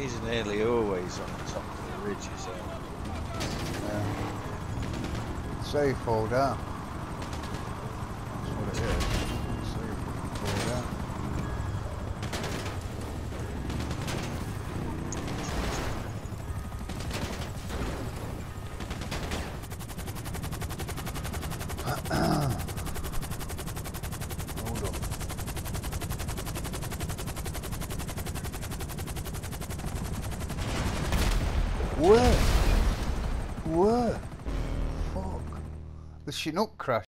He's nearly always on the top of the ridges there. Yeah. So you fall down. That's what it is. So you fall down. Hold on. Where? Where? Fuck. The Chinook crashed.